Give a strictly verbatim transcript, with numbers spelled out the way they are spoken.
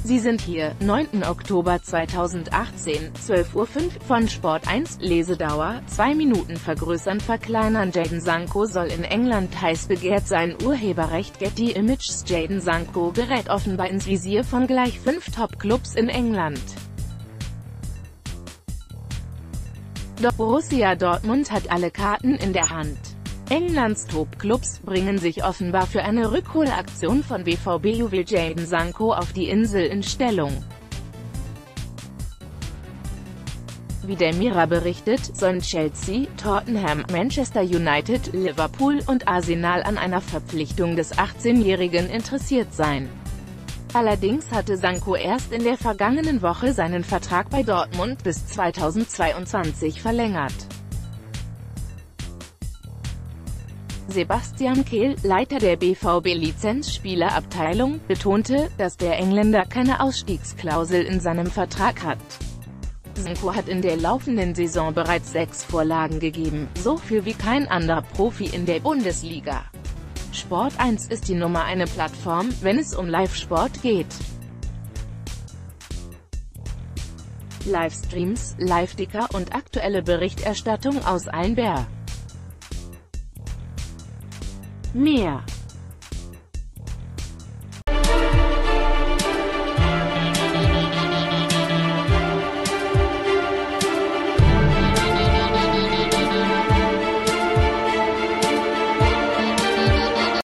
Sie sind hier, neunten Oktober zweitausendachtzehn, zwölf Uhr fünf, von Sport eins, Lesedauer, zwei Minuten vergrößern verkleinern. Jadon Sancho soll in England heiß begehrt sein. Urheberrecht Getty Images. Jadon Sancho gerät offenbar ins Visier von gleich fünf Top-Clubs in England. Doch Borussia Dortmund hat alle Karten in der Hand. Englands Top-Clubs bringen sich offenbar für eine Rückholaktion von B V B-Juwel Jadon Sancho auf die Insel in Stellung. Wie der Mirror berichtet, sollen Chelsea, Tottenham, Manchester United, Liverpool und Arsenal an einer Verpflichtung des achtzehnjährigen interessiert sein. Allerdings hatte Sancho erst in der vergangenen Woche seinen Vertrag bei Dortmund bis zweitausendzweiundzwanzig verlängert. Sebastian Kehl, Leiter der B V B-Lizenzspielerabteilung, betonte, dass der Engländer keine Ausstiegsklausel in seinem Vertrag hat. Sancho hat in der laufenden Saison bereits sechs Vorlagen gegeben, so viel wie kein anderer Profi in der Bundesliga. Sport eins ist die Nummer eine Plattform, wenn es um Live-Sport geht. Livestreams, Live-Ticker und aktuelle Berichterstattung aus allen Bär. Mehr